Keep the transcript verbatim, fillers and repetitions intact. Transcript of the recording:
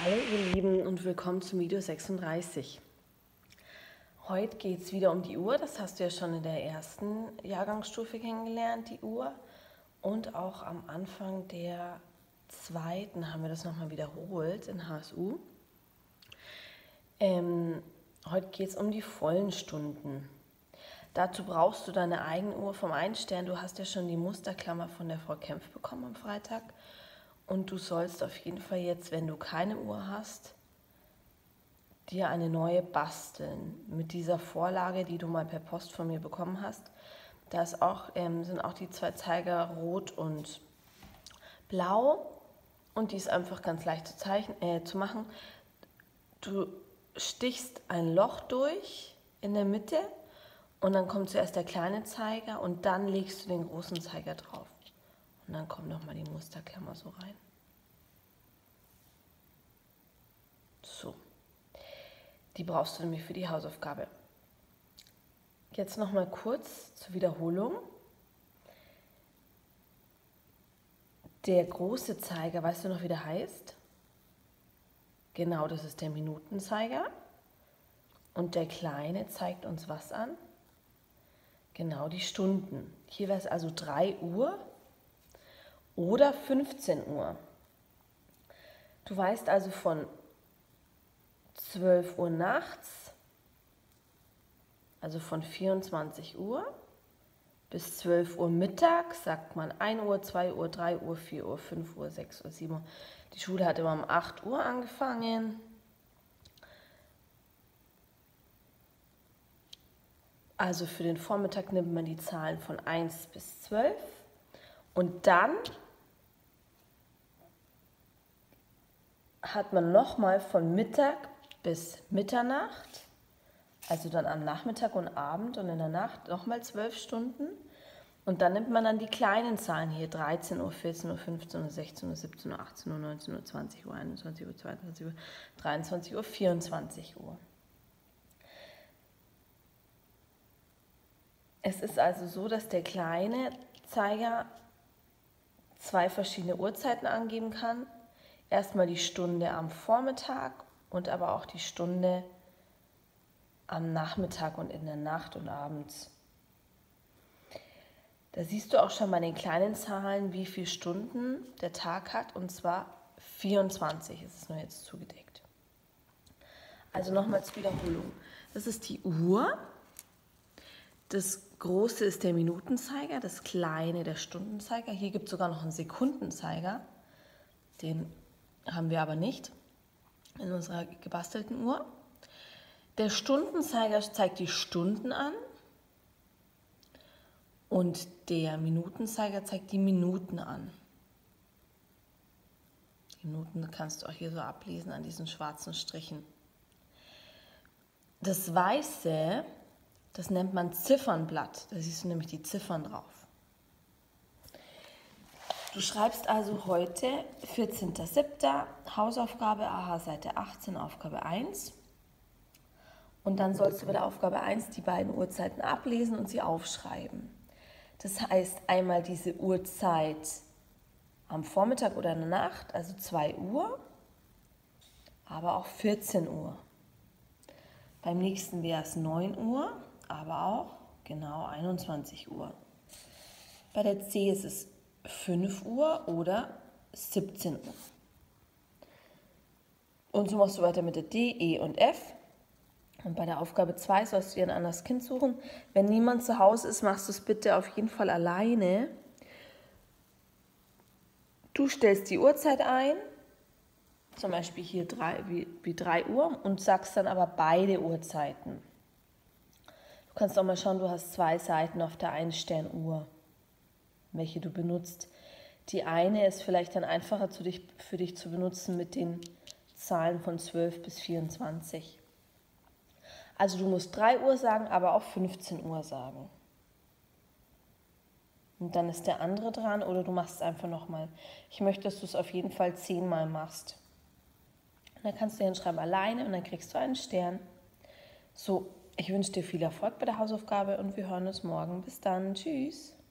Hallo ihr Lieben und willkommen zum Video sechsunddreißig. Heute geht es wieder um die Uhr, das hast du ja schon in der ersten Jahrgangsstufe kennengelernt, die Uhr. Und auch am Anfang der zweiten haben wir das nochmal wiederholt in H S U. Ähm, heute geht es um die vollen Stunden. Dazu brauchst du deine eigene Uhr vom Einstern. Du hast ja schon die Musterklammer von der Frau Kempf bekommen am Freitag. Und du sollst auf jeden Fall jetzt, wenn du keine Uhr hast, dir eine neue basteln. Mit dieser Vorlage, die du mal per Post von mir bekommen hast. Da ist auch, ähm, sind auch die zwei Zeiger rot und blau. Und die ist einfach ganz leicht zu, zeichnen, äh, zu machen. Du stichst ein Loch durch in der Mitte und dann kommt zuerst der kleine Zeiger und dann legst du den großen Zeiger drauf. Und dann kommt nochmal die Musterklammer so rein. So, die brauchst du nämlich für die Hausaufgabe. Jetzt nochmal kurz zur Wiederholung. Der große Zeiger, weißt du noch, wie der heißt? Genau, das ist der Minutenzeiger. Und der kleine zeigt uns was an? Genau, die Stunden. Hier wäre es also drei Uhr oder fünfzehn Uhr. Du weißt also von zwölf Uhr nachts, also von vierundzwanzig Uhr bis zwölf Uhr mittags, sagt man ein Uhr, zwei Uhr, drei Uhr, vier Uhr, fünf Uhr, sechs Uhr, sieben Uhr. Die Schule hat immer um acht Uhr angefangen. Also für den Vormittag nimmt man die Zahlen von eins bis zwölf und dann hat man nochmal von Mittag bis Mitternacht, also dann am Nachmittag und Abend und in der Nacht nochmal zwölf Stunden. Und dann nimmt man dann die kleinen Zahlen hier, dreizehn Uhr, vierzehn Uhr, fünfzehn Uhr, sechzehn Uhr, siebzehn Uhr, achtzehn Uhr, neunzehn Uhr, zwanzig Uhr, einundzwanzig Uhr, zweiundzwanzig Uhr, dreiundzwanzig Uhr, vierundzwanzig Uhr. Es ist also so, dass der kleine Zeiger zwei verschiedene Uhrzeiten angeben kann. Erstmal die Stunde am Vormittag und aber auch die Stunde am Nachmittag und in der Nacht und abends. Da siehst du auch schon bei den kleinen Zahlen, wie viele Stunden der Tag hat, und zwar vierundzwanzig, es ist nur jetzt zugedeckt. Also nochmal zur Wiederholung. Das ist die Uhr, das große ist der Minutenzeiger, das kleine der Stundenzeiger. Hier gibt es sogar noch einen Sekundenzeiger, den haben wir aber nicht in unserer gebastelten Uhr. Der Stundenzeiger zeigt die Stunden an. Und der Minutenzeiger zeigt die Minuten an. Die Minuten kannst du auch hier so ablesen an diesen schwarzen Strichen. Das Weiße, das nennt man Ziffernblatt. Da siehst du nämlich die Ziffern drauf. Du schreibst also heute vierzehnter siebter Hausaufgabe A H Seite achtzehn, Aufgabe eins. Und dann sollst du bei der Aufgabe eins die beiden Uhrzeiten ablesen und sie aufschreiben. Das heißt einmal diese Uhrzeit am Vormittag oder in der Nacht, also zwei Uhr, aber auch vierzehn Uhr. Beim nächsten wäre es neun Uhr, aber auch genau einundzwanzig Uhr. Bei der C ist es fünf Uhr oder siebzehn Uhr. Und so machst du weiter mit der D, E und F. Und bei der Aufgabe zwei sollst du dir ein anderes Kind suchen. Wenn niemand zu Hause ist, machst du es bitte auf jeden Fall alleine. Du stellst die Uhrzeit ein, zum Beispiel hier drei, wie, wie drei Uhr, und sagst dann aber beide Uhrzeiten. Du kannst auch mal schauen, du hast zwei Seiten auf der Einsternuhr, welche du benutzt. Die eine ist vielleicht dann einfacher für dich, für dich zu benutzen mit den Zahlen von zwölf bis vierundzwanzig. Also du musst drei Uhr sagen, aber auch fünfzehn Uhr sagen. Und dann ist der andere dran oder du machst es einfach nochmal. Ich möchte, dass du es auf jeden Fall zehnmal machst. Und dann kannst du hinschreiben alleine und dann kriegst du einen Stern. So, ich wünsche dir viel Erfolg bei der Hausaufgabe und wir hören uns morgen. Bis dann. Tschüss.